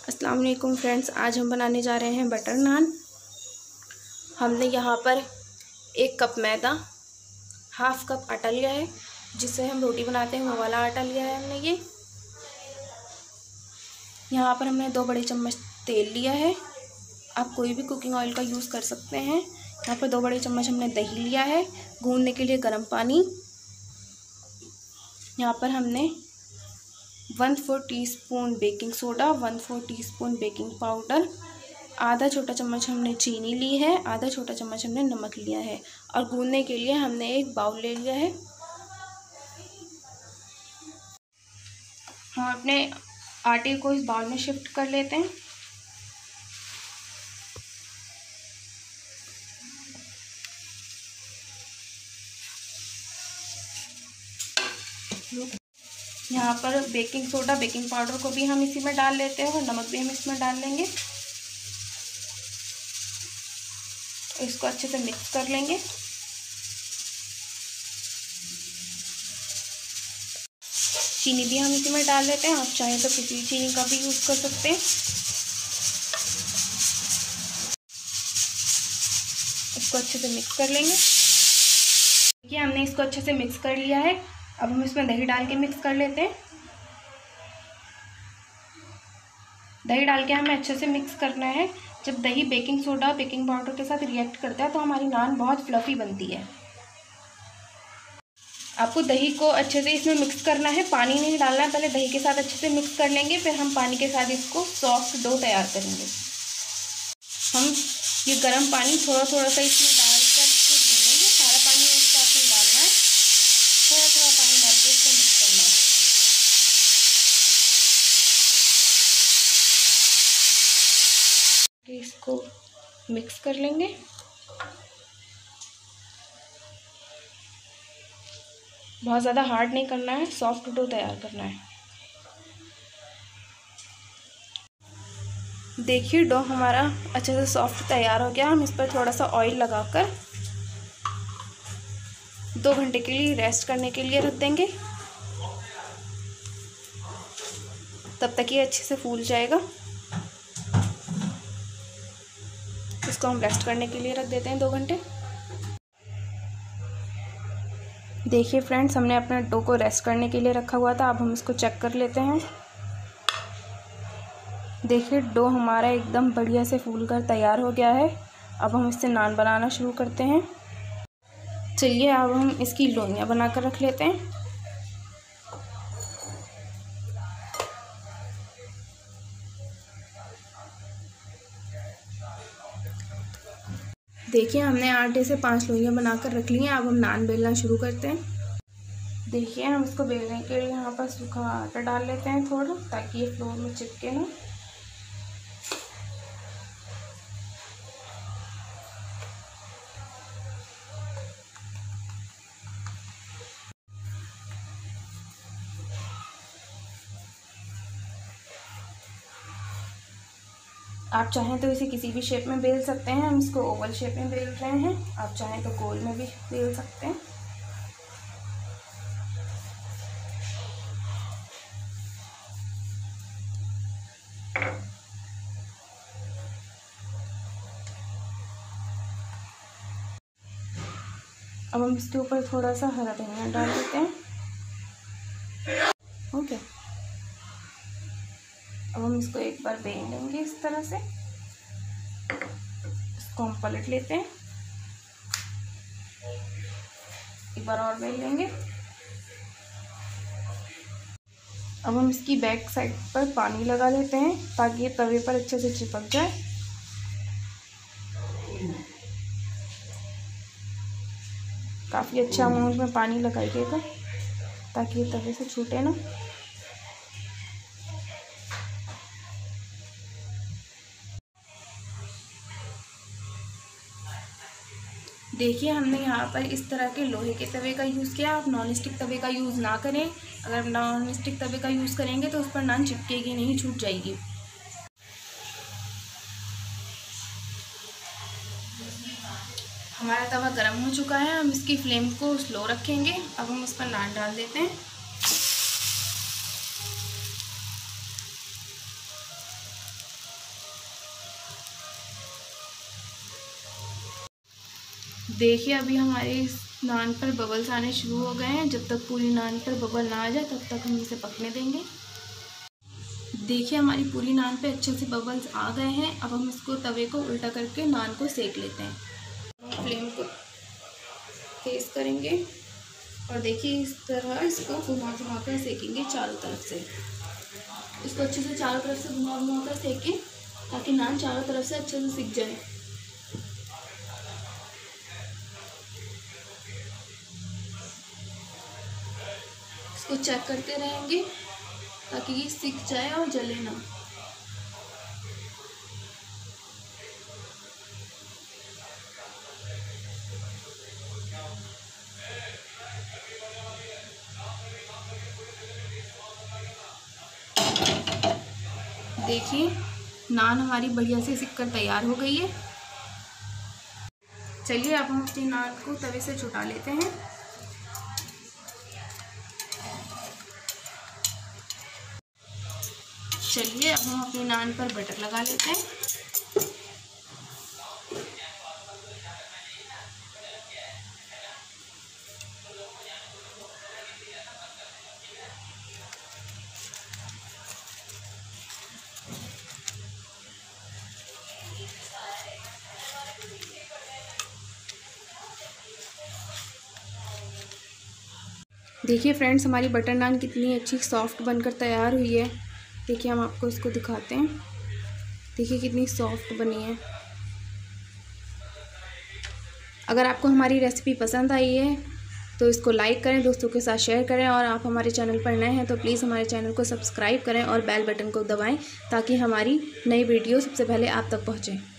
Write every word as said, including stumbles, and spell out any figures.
अस्सलाम वालेकुम फ्रेंड्स, आज हम बनाने जा रहे हैं बटर नान। हमने यहाँ पर एक कप मैदा, हाफ कप आटा लिया है, जिससे हम रोटी बनाते हैं वो वाला आटा लिया है हमने। ये यहाँ पर हमने दो बड़े चम्मच तेल लिया है। आप कोई भी कुकिंग ऑयल का यूज़ कर सकते हैं। यहाँ पर दो बड़े चम्मच हमने दही लिया है, गूंदने के लिए गर्म पानी। यहाँ पर हमने one four teaspoon baking soda, one four teaspoon baking powder, आधा छोटा चम्मच हमने चीनी ली है, आधा छोटा चम्मच हमने नमक लिया है। और गूंदने के लिए हमने एक बाउल ले लिया है। हम अपने आटे को इस बाउल में शिफ्ट कर लेते हैं। यहाँ पर बेकिंग सोडा, बेकिंग पाउडर को भी हम इसी में डाल लेते हैं और नमक भी हम इसमें डाल लेंगे। इसको अच्छे से मिक्स कर लेंगे। चीनी भी हम इसी में डाल लेते हैं। आप चाहें तो किसी चीनी का भी यूज़ कर सकते हैं। इसको अच्छे से मिक्स कर लेंगे। देखिए, हमने इसको अच्छे से मिक्स कर लिया है। अब हम इसमें दही डाल के मिक्स कर लेते हैं। दही डाल के हमें अच्छे से मिक्स करना है। जब दही बेकिंग सोडा, बेकिंग पाउडर के साथ रिएक्ट करता है तो हमारी नान बहुत फ्लफ़ी बनती है। आपको दही को अच्छे से इसमें मिक्स करना है, पानी नहीं डालना है। पहले दही के साथ अच्छे से मिक्स कर लेंगे, फिर हम पानी के साथ इसको सॉफ्ट डो तैयार करेंगे। हम ये गर्म पानी थोड़ा थोड़ा सा इसमें डालकर इसको भूनेंगे। सारा पानी एक साथ में डालना है, थोड़ा थोड़ा पानी डाल के इसको मिक्स करना है। इसको मिक्स कर लेंगे। बहुत ज़्यादा हार्ड नहीं करना है, सॉफ्ट डो तैयार करना है। देखिए, डो हमारा अच्छे से सॉफ्ट तैयार हो गया। हम इस पर थोड़ा सा ऑयल लगाकर दो घंटे के लिए रेस्ट करने के लिए रख देंगे। तब तक ये अच्छे से फूल जाएगा। इसको हम रेस्ट करने के लिए रख देते हैं दो घंटे। देखिए फ्रेंड्स, हमने अपने डो को रेस्ट करने के लिए रखा हुआ था। अब हम इसको चेक कर लेते हैं। देखिए, डो हमारा एकदम बढ़िया से फूल कर तैयार हो गया है। अब हम इससे नान बनाना शुरू करते हैं। चलिए, अब हम इसकी लोइयाँ बनाकर रख लेते हैं। देखिए, हमने आटे से पांच लोइयाँ बनाकर रख ली हैं। अब हम नान बेलना शुरू करते हैं। देखिए, हम इसको बेलने के लिए यहाँ पर सूखा आटा डाल लेते हैं थोड़ा, ताकि ये फ्लोर में चिपके ना। आप चाहें तो इसे किसी भी शेप में बेल सकते हैं। हम इसको ओवल शेप में बेल रहे हैं। आप चाहें तो गोल में भी बेल सकते हैं। अब हम इसके ऊपर थोड़ा सा हरा धनिया डाल देते हैं। ओके, अब हम इसको एक बार बेल लेंगे इस तरह से। इसको हम पलट लेते हैं, एक बार और बेल लेंगे। अब हम इसकी बैक साइड पर पानी लगा लेते हैं, ताकि ये तवे पर अच्छे से चिपक जाए। काफ़ी अच्छा अमाउंट में पानी लगाइएगा, ताकि ये तवे से छूटे ना। देखिए, हमने यहाँ पर इस तरह के लोहे के तवे का यूज़ किया। आप नॉन स्टिक तवे का यूज़ ना करें। अगर नॉन स्टिक तवे का यूज़ करेंगे तो उस पर नान चिपकेगी नहीं, छूट जाएगी। हमारा तवा गर्म हो चुका है। हम इसकी फ्लेम को स्लो रखेंगे। अब हम उस पर नान डाल देते हैं। देखिए अभी हमारे इस नान पर बबल्स आने शुरू हो गए हैं। जब तक पूरी नान पर बबल ना आ जाए तब तक हम इसे पकने देंगे। देखिए हमारी पूरी नान पे अच्छे से बबल्स आ गए हैं। अब हम इसको तवे को उल्टा करके नान को सेक लेते हैं। फ्लेम को तेज़ करेंगे और देखिए इस तरह इसको घुमा घुमा कर सेकेंगे चारों तरफ से। इसको अच्छे से चारों तरफ से घुमा घुमा कर सेकें ताकि नान चारों तरफ से अच्छे से सिक जाए। इसको चेक करते रहेंगे ताकि ये सिक जाए और जले ना। देखिए नान हमारी बढ़िया से सिक कर तैयार हो गई है। चलिए अब हम अपनी नान को तवे से छुटा लेते हैं। चलिए अब हम अपनी नान पर बटर लगा लेते हैं। देखिए फ्रेंड्स हमारी बटर नान कितनी अच्छी सॉफ्ट बनकर तैयार हुई है। देखिए हम आपको इसको दिखाते हैं। देखिए कितनी सॉफ्ट बनी है। अगर आपको हमारी रेसिपी पसंद आई है तो इसको लाइक करें, दोस्तों के साथ शेयर करें और आप हमारे चैनल पर नए हैं तो प्लीज़ हमारे चैनल को सब्सक्राइब करें और बेल बटन को दबाएं ताकि हमारी नई वीडियो सबसे पहले आप तक पहुँचे।